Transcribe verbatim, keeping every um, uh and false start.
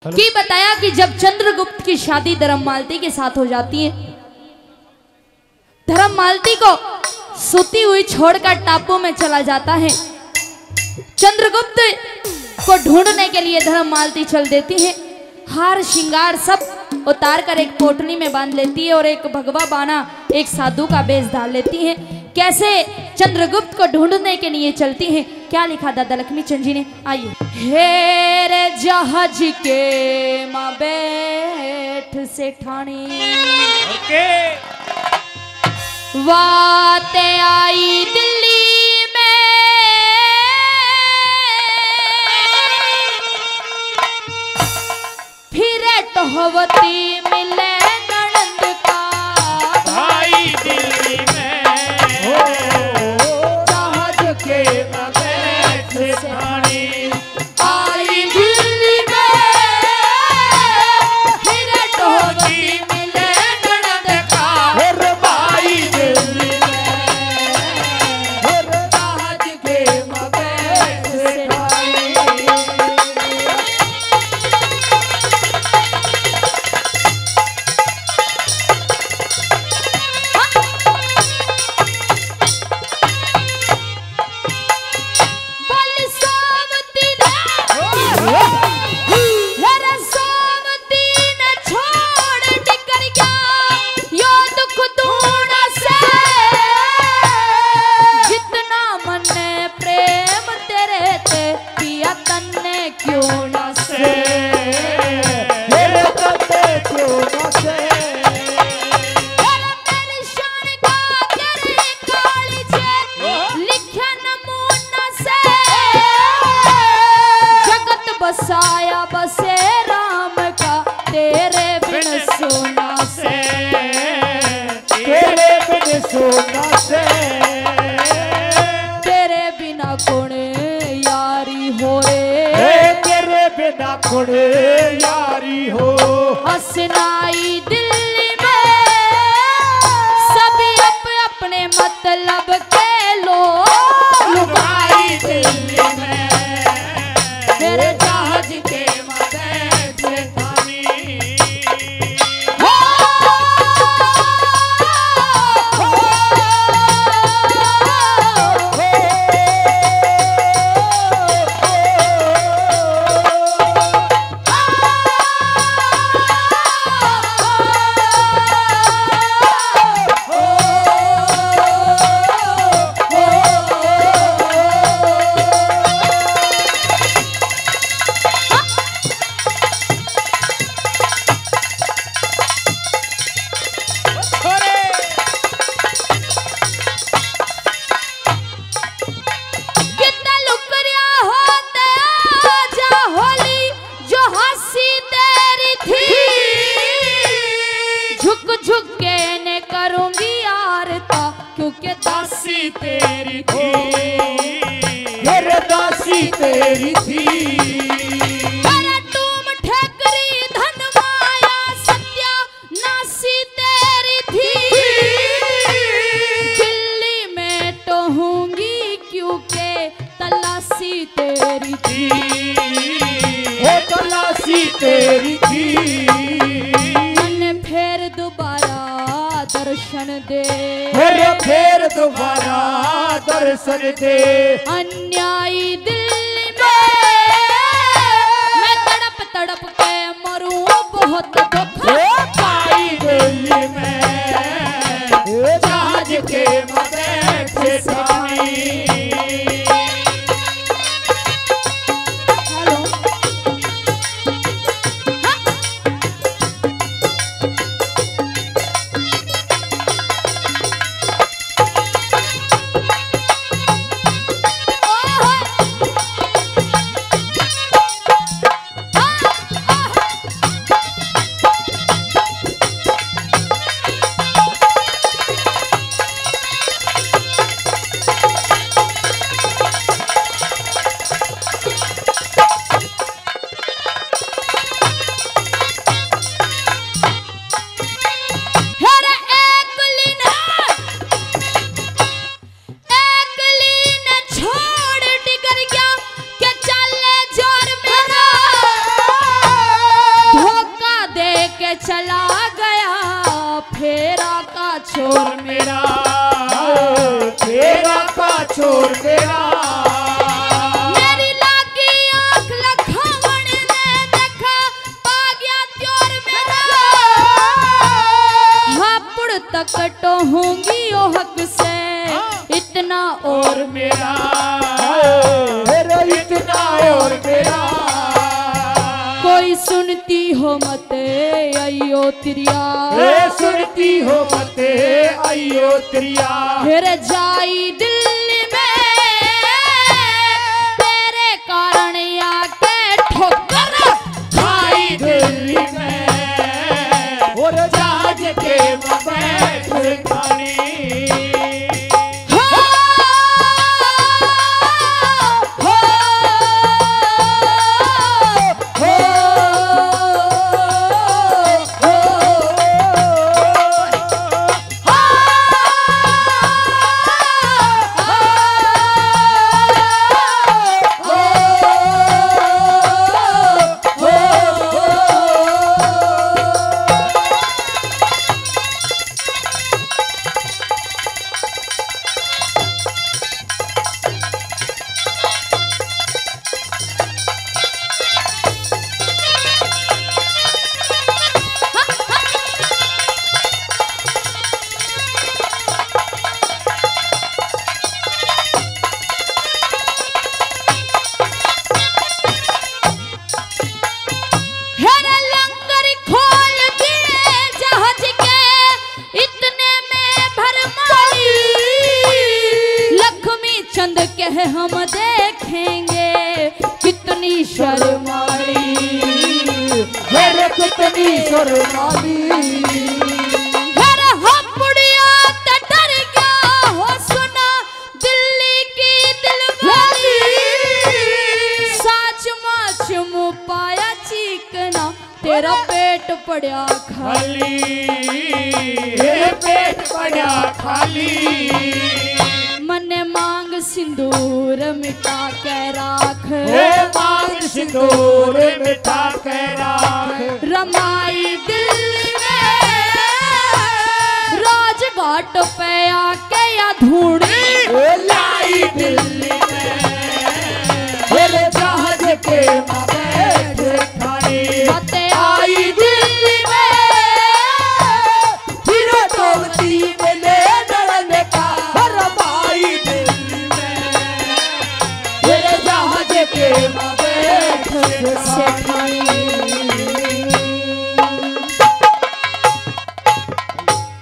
कि बताया कि जब चंद्रगुप्त की शादी धर्ममालती के साथ हो जाती है, धर्ममालती को सोती हुई छोड़कर टापू में चला जाता है। चंद्रगुप्त को ढूंढने के लिए धर्ममालती चल देती है। हार श्रृंगार सब उतार कर एक पोटली में बांध लेती है और एक भगवा बाना एक साधु का बेस डाल लेती है। कैसे चंद्रगुप्त को ढूंढने के लिए चलती है, क्या लिखा दादा लक्ष्मी चंद जी ने, आइए। हेरे जहाज के माँ बैठ से ठाणी ओके वाते आई दिल्ली में, फिर टहवती मिले ननंद का भाई दिल्ली में जहाज के बैठ से ठाणी आई दिल्ली में, फिर टहवती मिले ननंद का भाई दिल्ली में जहाज के बैठ से ठाणी। बसाया बसे राम का तेरे बिन सोना से, तेरे बिन सोना से, तेरे बिना कौन यारी हो रे, तेरे बिना कौन यारी हो। हसनाई दिल्ली में सभी अप अपने मतलब के लोग, लुगाई दिल्ली में मेरे जहाज के बैठ से ठाणी। दासी तेरी थी, मेरे दासी तेरी थी, मेरा तुम ठेकरी धन माया सत्या नासी तेरी थी, दिल्ली में टहूंगी क्योंकि तलाशी तेरी थी, वो तलाशी तेरी थी। मन फिर दोबारा दर्शन दे, मेरे फिर दोबारा दर्शन दे। अन्यायी दिल्ली में मैं तड़प तड़प के मरूं बहुत दुख पाई दिल्ली में जहाज के बैठ से ठाणी। चला गया फेरा का छोर मेरा फेरा का छोर मेरा मेरी लागी आंख लखावण ने देखा पा गया त्योर मेरा हापुड़ तक तो होंगी ओ हक से इतना और मेरा इतना और मेरा कोई सुनती हो मते अयो त्रिया सुनती हो मते अयो त्रिया फिर जाई दिल्ली में तेरे कारण आके ठोकर खाई दिल्ली में और जहाज के बैठ खानी हम देखेंगे कितनी शर्माली मेरे कितनी शर्माली अरे हम बुढ़िया तो डर गया हो सुना दिल्ली की दिलवाली साच माच मुँह पाया चीकना तेरा पेट पड़ा खाली पेट पड़ा खाली मने मांग सिंदूर मिटा के राख मांग सिंदूर मिटा के राख रमाई दिल्ली में राजघाट पे आके या धूड़ी लाई दिल्ली में जहाज के बैठ खानी